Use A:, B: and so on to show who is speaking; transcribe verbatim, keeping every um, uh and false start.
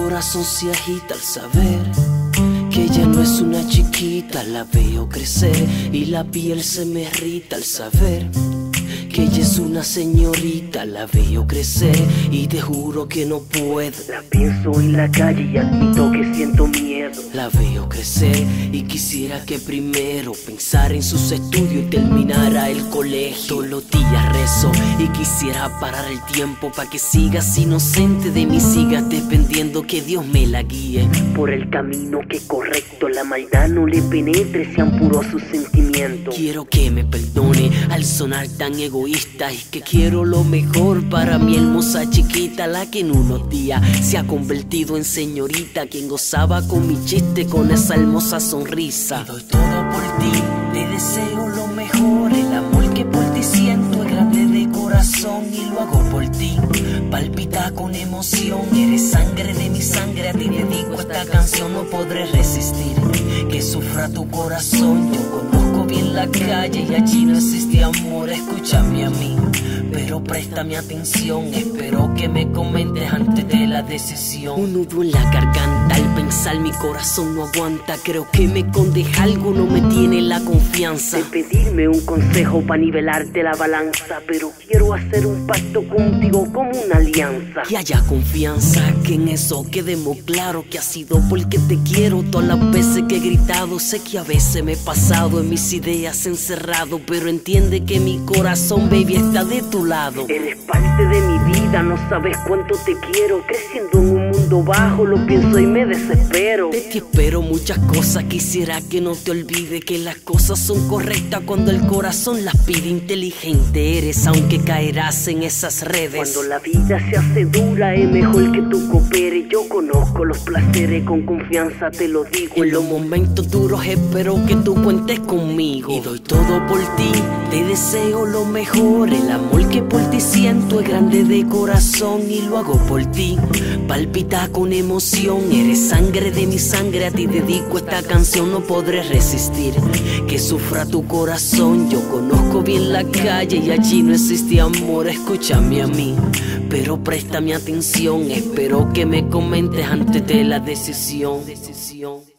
A: corazón se agita al saber que ella no es una chiquita. La veo crecer y la piel se me irrita al saber que ella es una señorita. La veo crecer y te juro que no puedo.
B: La pienso en la calle y admito que siento miedo.
A: La veo crecer y quisiera que primero pensara en sus estudios y terminara el colegio. Todos los días rezo y quisiera parar el tiempo pa' que sigas inocente de mí, sigas dependiendo, que Dios me la guíe
B: por el camino que es correcto, la maldad no le penetre, sean puros sus sentimientos.
A: Quiero que me perdone al sonar tan egoísta, y que quiero lo mejor para mi hermosa chiquita, la que en unos días se ha convertido en señorita, quien gozaba con mi chiste, con esa hermosa sonrisa. Y doy todo por ti, te deseo lo mejor, el amor que por ti siento es grande de corazón y lo hago por ti. Palpita con emoción, eres sangre de mi sangre, a ti dedico esta canción, no podré resistir que sufra tu corazón. Yo conozco bien la calle y allí no existe amor, escúchame a mí, pero préstame atención, espero que me comentes antes de la decisión. Un nudo en la garganta, al pensar mi corazón no aguanta, creo que me escondes algo, no me tiene la confianza
B: de pedirme un consejo pa' nivelarte la balanza, pero quiero hacer un pacto contigo como una alianza.
A: Que haya confianza, que en eso quedemos claro, que ha sido porque te quiero todas las veces que he gritado. Sé que a veces me he pasado en mis ideas encerrado, pero entiende que mi corazón, baby, está de tu lado.
B: Eres parte de mi vida, no sabes cuánto te quiero. Creciendo en un mundo bajo, lo pienso y me desespero.
A: De ti espero muchas cosas, quisiera que no te olvides que las cosas son correctas cuando el corazón las pide. Inteligente eres, aunque caerás en esas redes.
B: Cuando la vida se hace dura, es mejor que tú cooperes. Yo conozco los placeres, con confianza te lo digo.
A: En los momentos duros espero que tú cuentes conmigo. Y doy todo por ti, te deseo lo mejor, el amor que por ti siento es grande de corazón y lo hago por ti. Palpita con emoción, eres sangre de mi sangre, a ti dedico esta canción, no podré resistir que sufra tu corazón. Yo conozco bien la calle y allí no existe amor, escúchame a mí, pero préstame atención, espero que me comentes antes de la decisión. decisión.